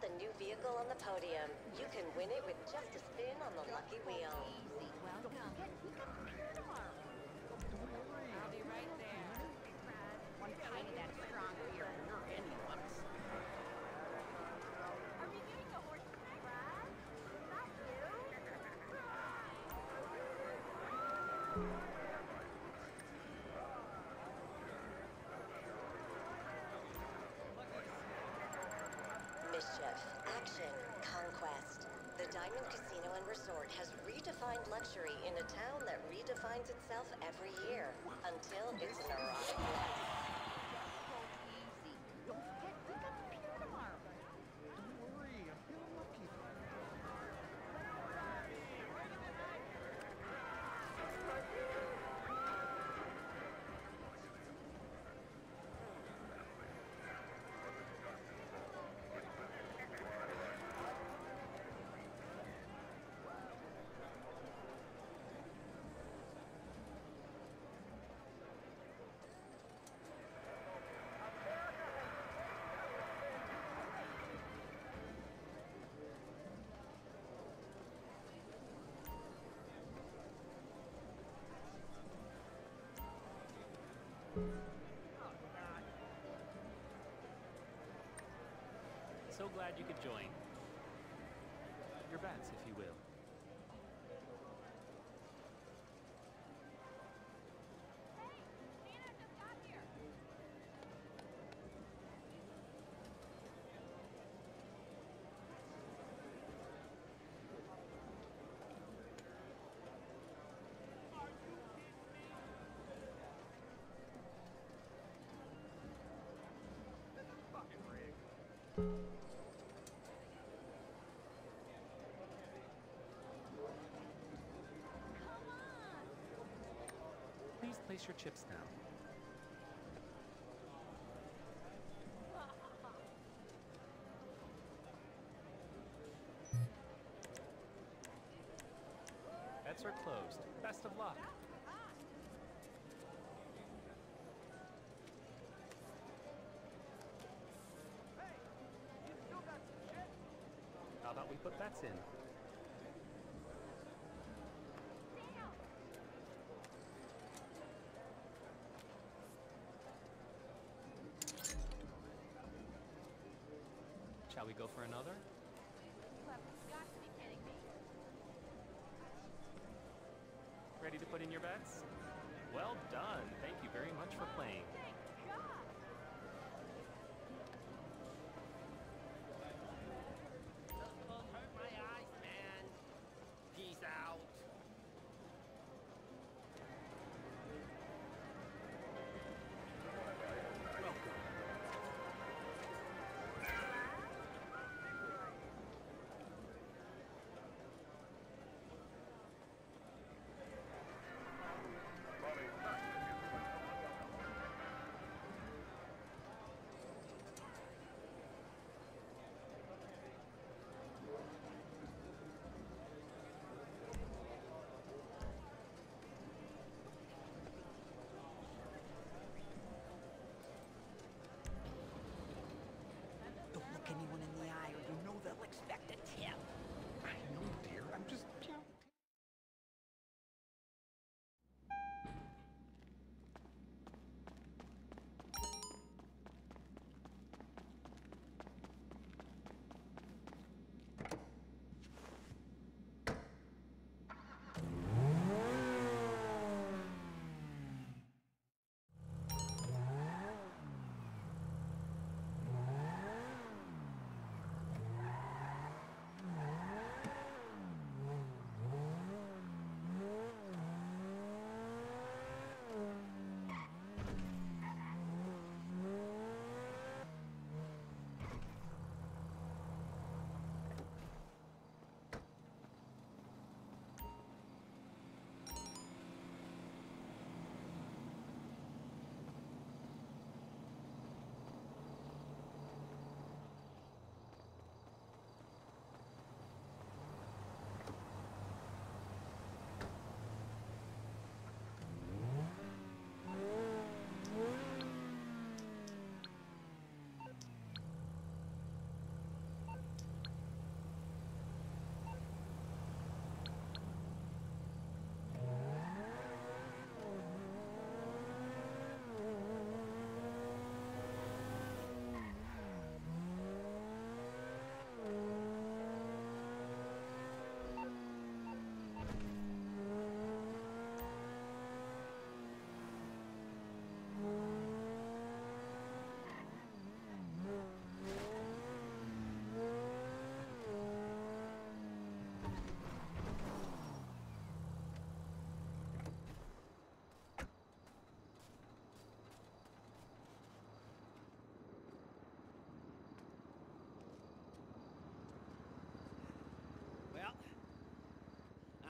a new vehicle on the podium. You can win it with just a spin on the lucky wheel. Easy. Welcome. I'll be right there. One pint of that strong beer and you're in, Lux. Are we getting a horse today, Brad? Not you. Mischief, action, conquest. The Diamond Casino and Resort has redefined luxury in a town that redefines itself every year until it's an erotic place. Easy. Don't forget, we got the pier tomorrow. Don't worry, I'm feeling lucky. So glad you could join. Your bets, if you will. Hey, Santa just got here. Please place your chips down. Bets are closed. Best of luck. How about we put bets in? Shall we go for another? You have got to be kidding me. Ready to put in your bets? Well done. Thank you very much for playing. Thank God. Those clothes hurt my eyes, man. Peace out.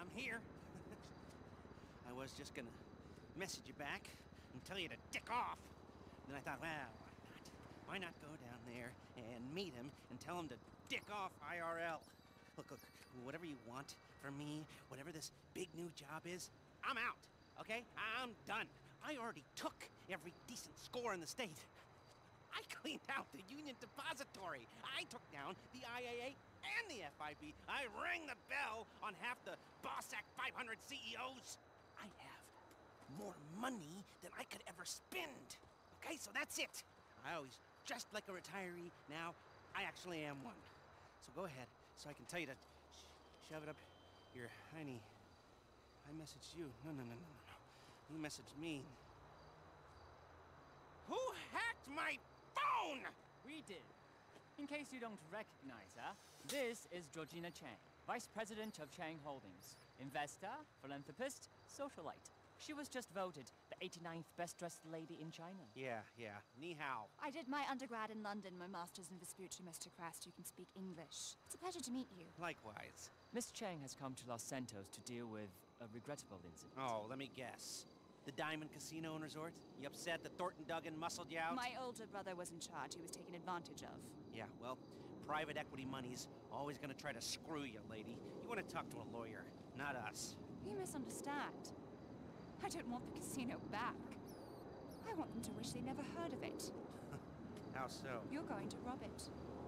I'm here. I was just gonna message you back and tell you to dick off. Then I thought, well, why not? Why not go down there and meet him and tell him to dick off IRL? Look, whatever you want from me, whatever this big new job is, I'm out, okay? I'm done. I already took every decent score in the state. I cleaned out the Union Depository. I took down the IAA and the FIB. I rang the bell on half the Bossack 500 CEOs. I have more money than I could ever spend. Okay, so that's it. I always dressed like a retiree. Now, I actually am one. So go ahead, so I can tell you to shove it up your hiney. I messaged you. No. You messaged me. Who hacked my phone? We did. In case you don't recognize her, this is Georgina Chang, Vice President of Chang Holdings. Investor, philanthropist, socialite. She was just voted the 89th best-dressed lady in China. Yeah. Ni hao. I did my undergrad in London, my master's in Vespucci, Mr. Crest. You can speak English. It's a pleasure to meet you. Likewise. Miss Chang has come to Los Santos to deal with a regrettable incident. Oh, let me guess. The Diamond Casino and Resort? You upset that Thornton Duggan muscled you out? My older brother was in charge. He was taken advantage of. Yeah, well, private equity money's always gonna try to screw you, lady. You wanna talk to a lawyer, not us. You misunderstand. I don't want the casino back. I want them to wish they never heard of it. How so? You're going to rob it.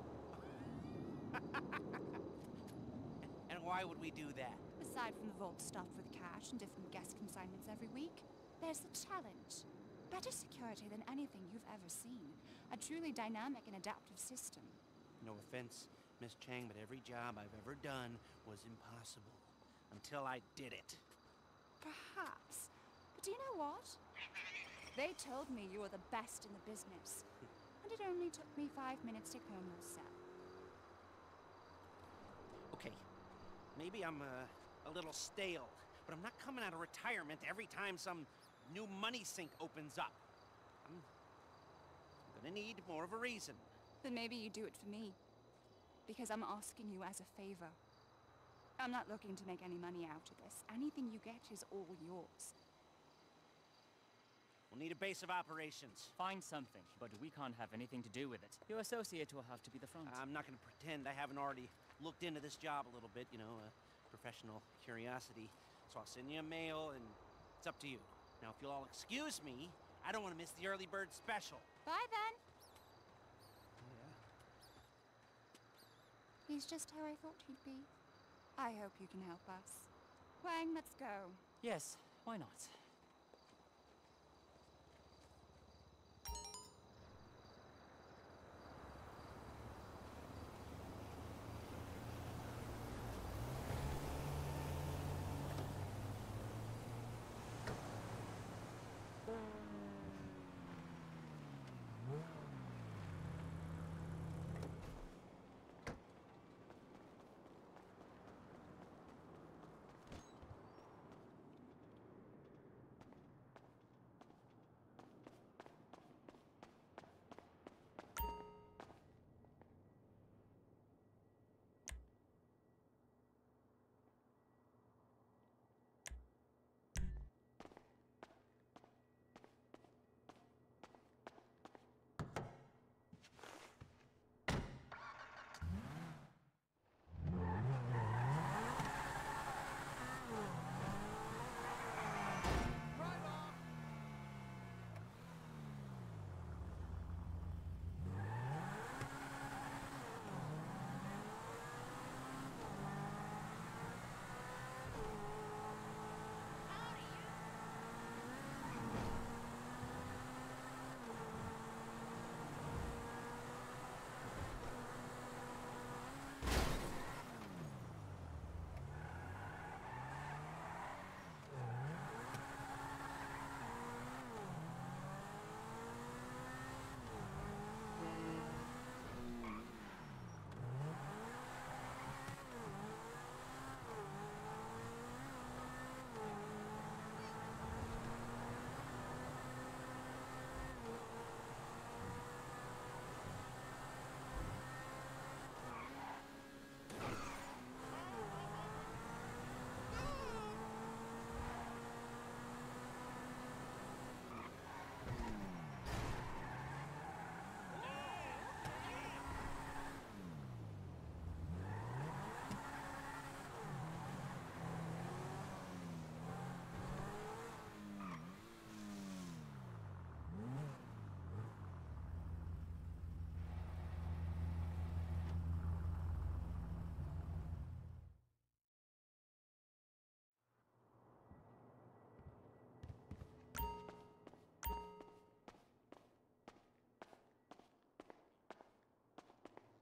And why would we do that? Aside from the vault stuffed with cash and different guest consignments every week, there's the challenge. Better security than anything you've ever seen. A truly dynamic and adaptive system. No offense, Miss Chang, but every job I've ever done was impossible. Until I did it. Perhaps. But do you know what? They told me you were the best in the business. And it only took me 5 minutes to comb your cell. Okay, maybe I'm a little stale, but I'm not coming out of retirement every time some new money sink opens up. I'm gonna need more of a reason. Then maybe you do it for me. Because I'm asking you as a favor. I'm not looking to make any money out of this. Anything you get is all yours. We'll need a base of operations. Find something, but we can't have anything to do with it. Your associate will have to be the front. I'm not gonna pretend I haven't already looked into this job a little bit, you know, professional curiosity. So I'll send you a mail, and it's up to you. Now, if you'll all excuse me, I don't want to miss the early bird special. Bye then. Yeah. He's just how I thought he'd be. I hope you can help us. Wang, let's go. Yes, why not?